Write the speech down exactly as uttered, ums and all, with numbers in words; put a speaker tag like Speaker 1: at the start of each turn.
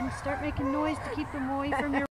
Speaker 1: Start making noise to keep them away from your